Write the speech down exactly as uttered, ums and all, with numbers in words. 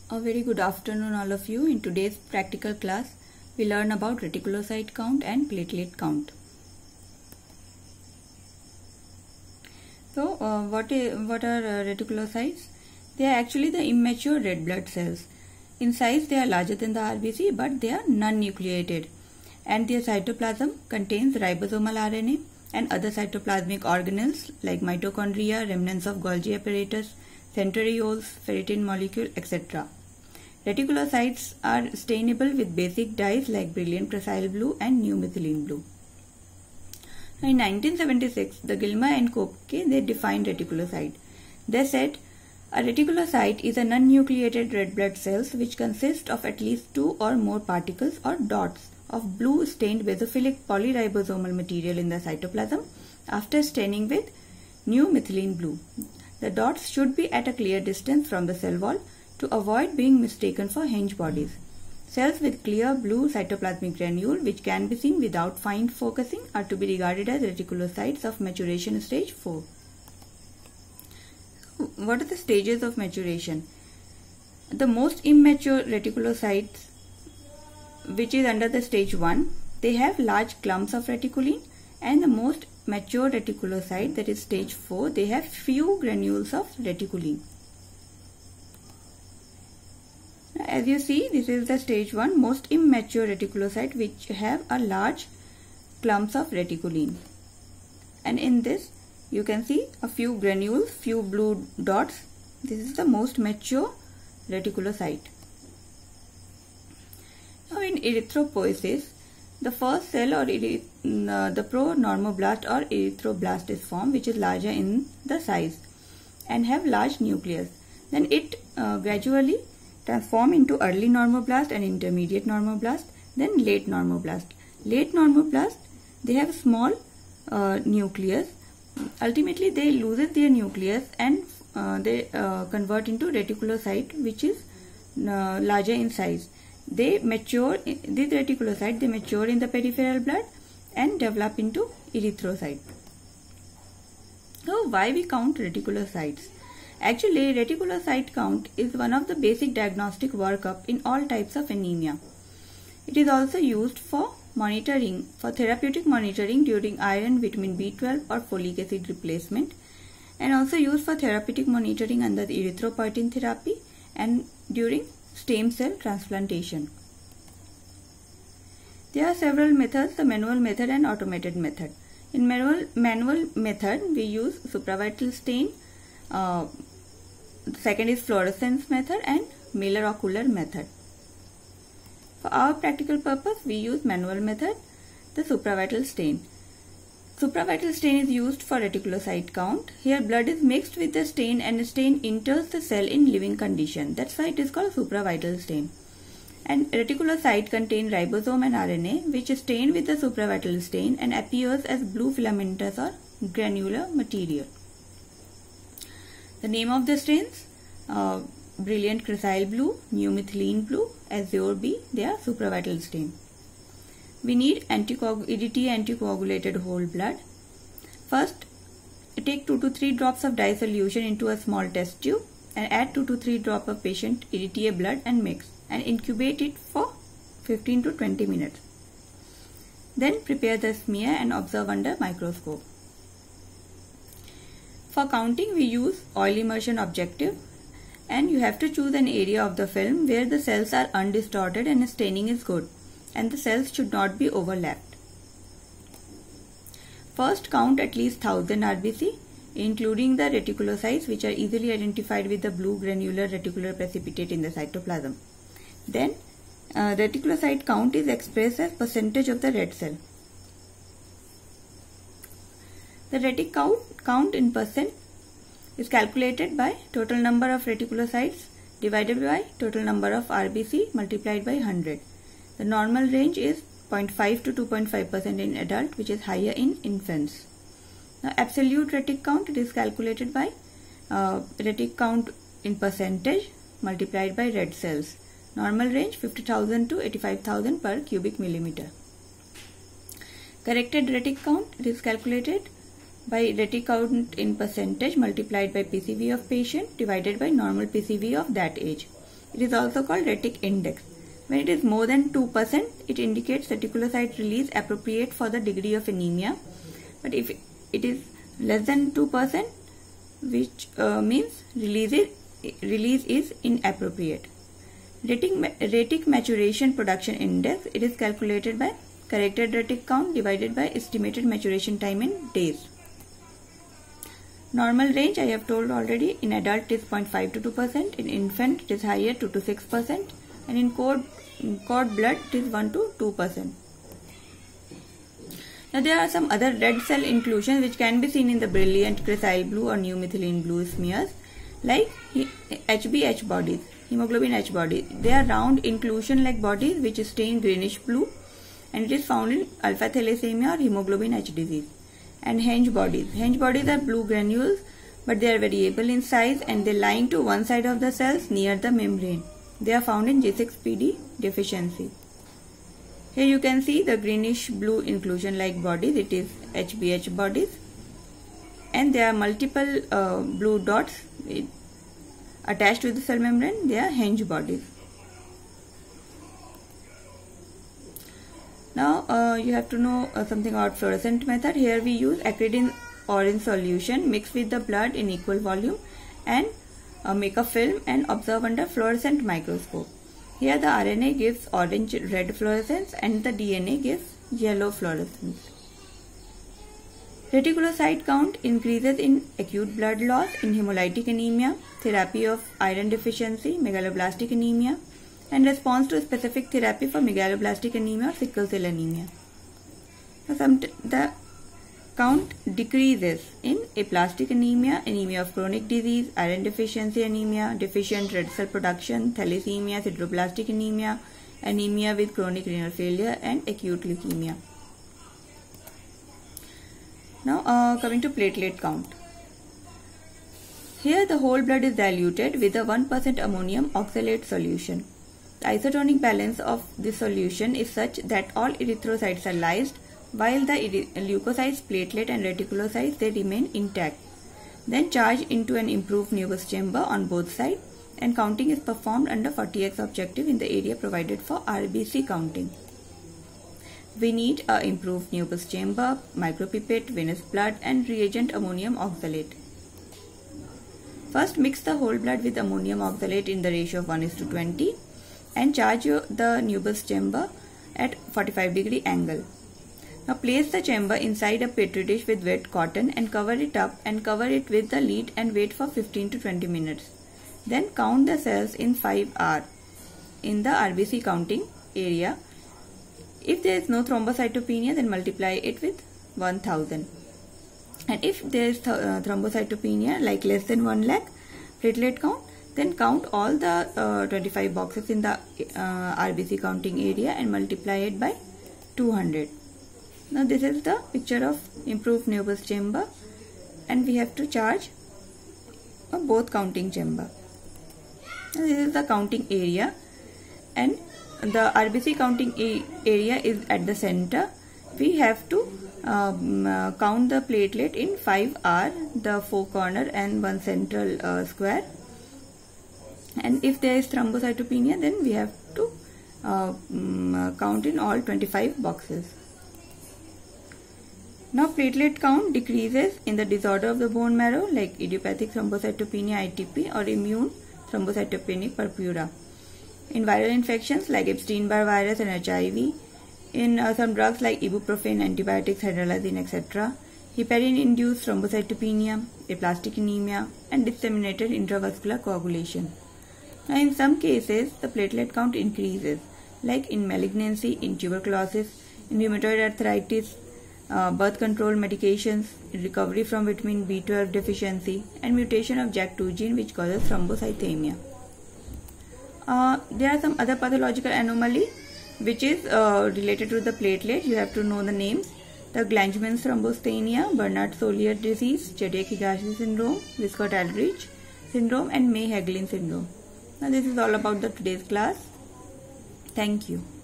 A very good afternoon all of you. In today's practical class, we learn about reticulocyte count and platelet count. So, uh, what, is, what are uh, reticulocytes? They are actually the immature red blood cells. In size, they are larger than the R B C, but they are non-nucleated. And their cytoplasm contains ribosomal R N A and other cytoplasmic organelles like mitochondria, remnants of Golgi apparatus, centrioles, ferritin molecule, et cetera. Reticulocytes are stainable with basic dyes like brilliant cressyl blue and new methylene blue. In nineteen seventy-six, the Gilmer and Kopke, they defined reticulocyte. They said, a reticulocyte is a non-nucleated red blood cells which consist of at least two or more particles or dots of blue stained basophilic polyribosomal material in the cytoplasm after staining with new methylene blue. The dots should be at a clear distance from the cell wall to avoid being mistaken for hinge bodies. Cells with clear blue cytoplasmic granule which can be seen without fine focusing are to be regarded as reticulocytes of maturation stage four. What are the stages of maturation? The most immature reticulocytes, which is under the stage one, they have large clumps of reticulin, and the most mature reticulocyte, that is stage four, they have few granules of reticulin. As you see, this is the stage one, most immature reticulocyte which have a large clumps of reticulin. And in this, you can see a few granules, few blue dots. This is the most mature reticulocyte. Now in erythropoiesis, the first cell or uh, the pro-normoblast or erythroblast is formed, which is larger in the size and have large nucleus. Then it uh, gradually transform into early normoblast and intermediate normoblast, then late normoblast. Late normoblast, they have small uh, nucleus. Ultimately, they lose their nucleus and uh, they uh, convert into reticulocyte, which is uh, larger in size. They mature, this reticulocyte, they mature in the peripheral blood and develop into erythrocyte. So, why we count reticulocytes? Actually, reticulocyte count is one of the basic diagnostic workup in all types of anemia. It is also used for monitoring, for therapeutic monitoring during iron, vitamin B twelve or folic acid replacement, and also used for therapeutic monitoring under the erythropoietin therapy and during stem cell transplantation. There are several methods, the manual method and automated method. In manual, manual method, we use supravital stain, uh, the second is fluorescence method and Miller-Ocular method. For our practical purpose, we use manual method, the supravital stain. Supravital stain is used for reticulocyte count. Here blood is mixed with the stain and the stain enters the cell in living condition. That's why it is called supravital stain. And reticulocyte contain ribosome and R N A which is stained with the supravital stain and appears as blue filamentous or granular material. The name of the stains, uh, brilliant cressyl blue, new methylene blue, azure B, they are supravital stain. We need anticoag E D T A anticoagulated whole blood. First, take two to three drops of dye solution into a small test tube and add two to three drops of patient E D T A blood and mix and incubate it for fifteen to twenty minutes. Then prepare the smear and observe under microscope. For counting, we use oil immersion objective, and you have to choose an area of the film where the cells are undistorted and staining is good, and the cells should not be overlapped. First, count at least one thousand R B C, including the reticulocytes which are easily identified with the blue granular reticular precipitate in the cytoplasm. Then, uh, reticulocyte count is expressed as percentage of the red cell. The retic count, count in percent is calculated by total number of reticulocytes divided by total number of R B C multiplied by one hundred. The normal range is zero point five to two point five percent in adult, which is higher in infants. Now, absolute retic count, it is calculated by uh, retic count in percentage multiplied by red cells. Normal range fifty thousand to eighty-five thousand per cubic millimeter. Corrected retic count, it is calculated by retic count in percentage multiplied by P C V of patient divided by normal P C V of that age. It is also called retic index. When it is more than two percent, it indicates reticulocyte release appropriate for the degree of anemia. But if it is less than two percent, which uh, means release is, release is inappropriate. Retic, retic maturation production index, it is calculated by corrected retic count divided by estimated maturation time in days. Normal range I have told already. In adult it is zero point five to two percent, in infant it is higher two to six percent, and in cord, in cord blood it is one to two percent. Now there are some other red cell inclusions which can be seen in the brilliant cressyl blue or new methylene blue smears, like H B H bodies, hemoglobin H bodies. They are round inclusion like bodies which stain greenish blue, and it is found in alpha thalassemia or hemoglobin H disease. And henge bodies. Henge bodies are blue granules, but they are variable in size and they lie to one side of the cells near the membrane. They are found in G six P D deficiency. Here you can see the greenish blue inclusion like bodies. It is H B H bodies, and there are multiple uh, blue dots attached to the cell membrane. They are henge bodies. Now uh, you have to know uh, something about fluorescent method. Here we use acridine orange solution mixed with the blood in equal volume and uh, make a film and observe under fluorescent microscope. Here the R N A gives orange red fluorescence and the D N A gives yellow fluorescence. Reticulocyte count increases in acute blood loss, in hemolytic anemia, therapy of iron deficiency, megaloblastic anemia, and response to specific therapy for megaloblastic anemia or sickle cell anemia. Now, some the count decreases in aplastic anemia, anemia of chronic disease, iron deficiency anemia, deficient red cell production, thalassemia, sideroblastic anemia, anemia with chronic renal failure, and acute leukemia. Now uh, coming to platelet count. Here the whole blood is diluted with a one percent ammonium oxalate solution. The isotonic balance of this solution is such that all erythrocytes are lysed, while the leukocytes, platelet and reticulocytes, they remain intact. Then charge into an improved Neubus chamber on both sides, and counting is performed under forty x objective in the area provided for R B C counting. We need a improved Neubus chamber, micropipette, venous blood and reagent ammonium oxalate. First mix the whole blood with ammonium oxalate in the ratio of one is to twenty and charge the Neubus chamber at forty-five degree angle. Now place the chamber inside a petri dish with wet cotton and cover it up and cover it with the lid and wait for fifteen to twenty minutes. Then count the cells in five hours in the R B C counting area. If there is no thrombocytopenia, then multiply it with one thousand. And if there is th uh, thrombocytopenia like less than one lakh platelet count, then count all the uh, twenty-five boxes in the uh, R B C counting area and multiply it by two hundred. Now this is the picture of improved Neubus chamber, and we have to charge uh, both counting chamber. Now this is the counting area, and the R B C counting area is at the center. We have to um, uh, count the platelet in five hours, the four corner and one central uh, square. And if there is thrombocytopenia, then we have to uh, um, count in all twenty-five boxes. Now platelet count decreases in the disorder of the bone marrow like idiopathic thrombocytopenia I T P or immune thrombocytopenic purpura. In viral infections like Epstein-Barr virus and H I V, in uh, some drugs like ibuprofen, antibiotics, hydralazine, et cetera, heparin-induced thrombocytopenia, aplastic anemia, and disseminated intravascular coagulation. Now, in some cases, the platelet count increases, like in malignancy, in tuberculosis, in rheumatoid arthritis, uh, birth control medications, recovery from vitamin B twelve deficiency, and mutation of J A K two gene which causes thrombocythemia. Uh, there are some other pathological anomaly which is uh, related to the platelet. You have to know the names: the Glanzmann's thrombosthenia, Bernard-Solier disease, Chediak-Higashi syndrome, Wiskott-Aldrich syndrome, and May-Hagelin syndrome. Now this is all about the today's class. Thank you.